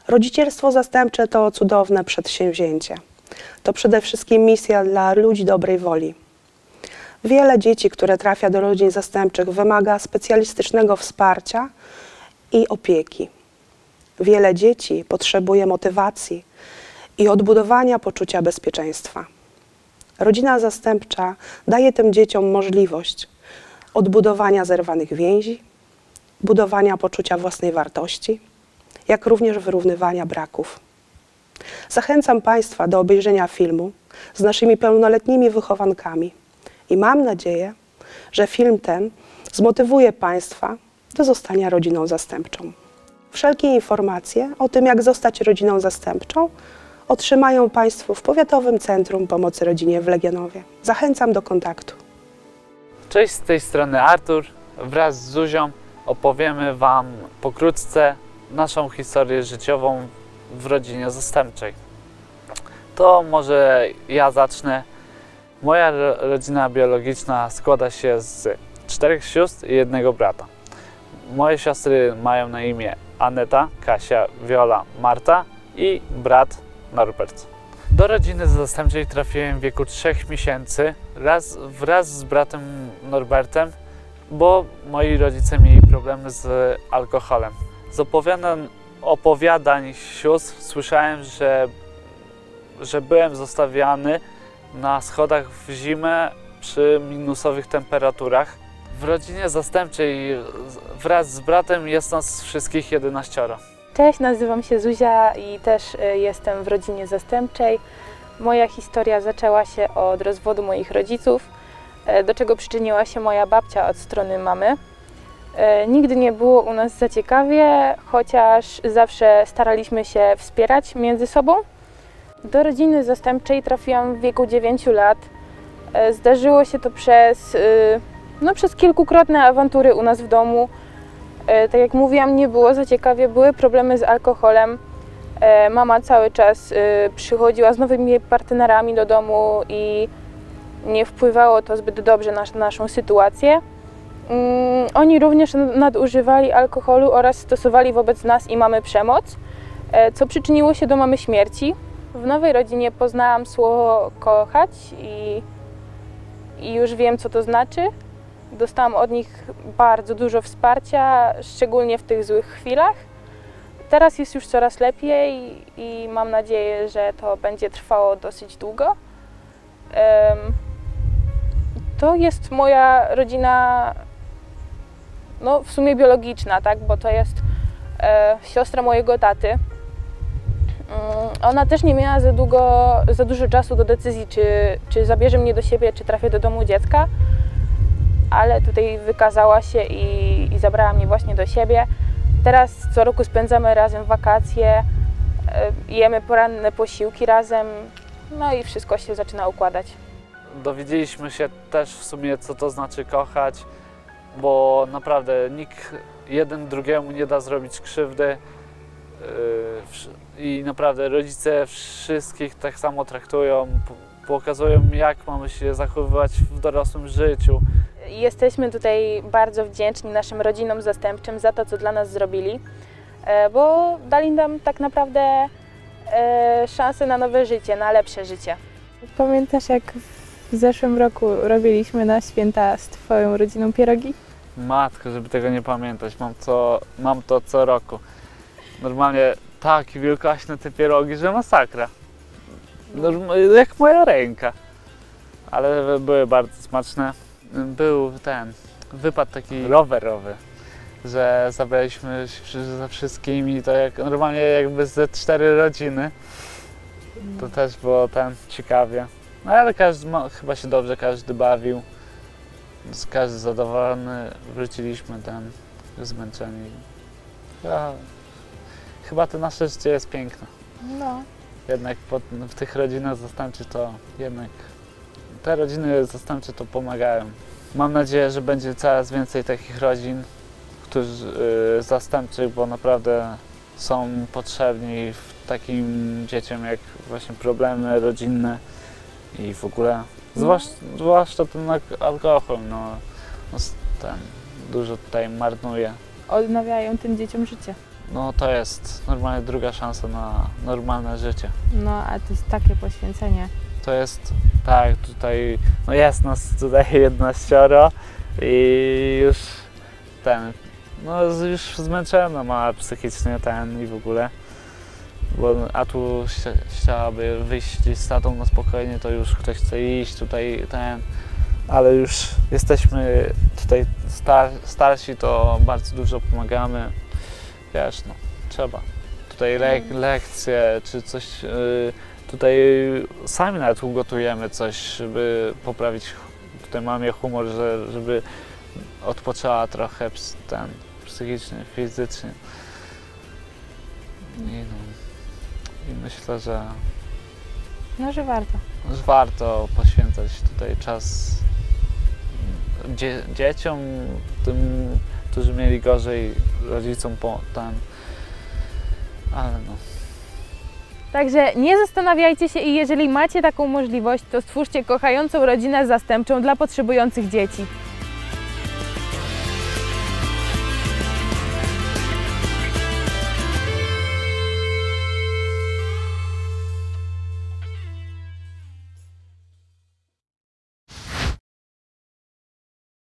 Rodzicielstwo zastępcze to cudowne przedsięwzięcie. To przede wszystkim misja dla ludzi dobrej woli. Wiele dzieci, które trafia do rodzin zastępczych, wymaga specjalistycznego wsparcia i opieki. Wiele dzieci potrzebuje motywacji i odbudowania poczucia bezpieczeństwa. Rodzina zastępcza daje tym dzieciom możliwość odbudowania zerwanych więzi, budowania poczucia własnej wartości, jak również wyrównywania braków. Zachęcam Państwa do obejrzenia filmu z naszymi pełnoletnimi wychowankami i mam nadzieję, że film ten zmotywuje Państwa do zostania rodziną zastępczą. Wszelkie informacje o tym, jak zostać rodziną zastępczą, otrzymają Państwo w Powiatowym Centrum Pomocy Rodzinie w Legionowie. Zachęcam do kontaktu. Cześć, z tej strony Artur. Wraz z Zuzią opowiemy Wam pokrótce naszą historię życiową w rodzinie zastępczej. To może ja zacznę. Moja rodzina biologiczna składa się z 4 sióstr i 1 brata. Moje siostry mają na imię Aneta, Kasia, Wiola, Marta i brat Norbert. Do rodziny zastępczej trafiłem w wieku 3 miesięcy wraz z bratem Norbertem, bo moi rodzice mieli problemy z alkoholem. Z opowiadań sióstr słyszałem, że byłem zostawiany na schodach w zimę przy minusowych temperaturach. W rodzinie zastępczej wraz z bratem jest nas wszystkich 11. Cześć, nazywam się Zuzia i też jestem w rodzinie zastępczej. Moja historia zaczęła się od rozwodu moich rodziców, do czego przyczyniła się moja babcia od strony mamy. Nigdy nie było u nas za ciekawie, chociaż zawsze staraliśmy się wspierać między sobą. Do rodziny zastępczej trafiłam w wieku 9 lat. Zdarzyło się to przez kilkukrotne awantury u nas w domu. Tak jak mówiłam, nie było za ciekawie, były problemy z alkoholem. Mama cały czas przychodziła z nowymi partnerami do domu i nie wpływało to zbyt dobrze na naszą sytuację. Oni również nadużywali alkoholu oraz stosowali wobec nas i mamy przemoc, co przyczyniło się do mamy śmierci. W nowej rodzinie poznałam słowo kochać i już wiem, co to znaczy. Dostałam od nich bardzo dużo wsparcia, szczególnie w tych złych chwilach. Teraz jest już coraz lepiej i mam nadzieję, że to będzie trwało dosyć długo. To jest moja rodzina, w sumie biologiczna, tak? Bo to jest siostra mojego taty. Ona też nie miała za dużo czasu do decyzji, czy zabierze mnie do siebie, czy trafię do domu dziecka, ale tutaj wykazała się i zabrała mnie właśnie do siebie. Teraz co roku spędzamy razem wakacje, jemy poranne posiłki razem, no i wszystko się zaczyna układać. Dowiedzieliśmy się też w sumie, co to znaczy kochać, bo naprawdę nikt jeden drugiemu nie da zrobić krzywdy i naprawdę rodzice wszystkich tak samo traktują, pokazują, jak mamy się zachowywać w dorosłym życiu. Jesteśmy tutaj bardzo wdzięczni naszym rodzinom zastępczym za to, co dla nas zrobili, bo dali nam tak naprawdę szansę na nowe życie, na lepsze życie. Pamiętasz, jak w zeszłym roku robiliśmy na święta z Twoją rodziną pierogi? Matko, żeby tego nie pamiętać, mam to co roku. Normalnie takie wielkośne te pierogi, że masakra. Jak moja ręka. Ale były bardzo smaczne. Był wypad taki rowerowy, że zabraliśmy się za wszystkimi, to normalnie jakby ze 4 rodziny. To też było ciekawie. No ale chyba się dobrze każdy bawił. Każdy zadowolony. Wróciliśmy zmęczeni. Chyba to nasze życie jest piękne. No. Jednak w tych rodzinach zastępczych to jednak te rodziny zastępcze to pomagają. Mam nadzieję, że będzie coraz więcej takich rodzin, zastępczych, bo naprawdę są potrzebni takim dzieciom jak właśnie problemy rodzinne i w ogóle, zwłaszcza ten alkohol, dużo tutaj marnuje. Odnawiają tym dzieciom życie. no to jest normalnie druga szansa na normalne życie. No, a to jest takie poświęcenie. To jest, tak, tutaj, no jest nas tutaj 11 i już no już zmęczona ma psychicznie i w ogóle. A tu chciałaby wyjść z tatą na spokojnie, to już ktoś chce iść tutaj, ale już jesteśmy tutaj starsi, to bardzo dużo pomagamy, wiesz, no, trzeba. Tutaj lekcje, czy coś, tutaj sami nawet ugotujemy coś, żeby poprawić tutaj mamie humor, żeby odpoczęła trochę psychicznie, fizycznie. I myślę, że No, że warto. warto poświęcać tutaj czas dzieciom, tym, którzy mieli gorzej, rodzicom ale no. Także nie zastanawiajcie się i jeżeli macie taką możliwość, to stwórzcie kochającą rodzinę zastępczą dla potrzebujących dzieci.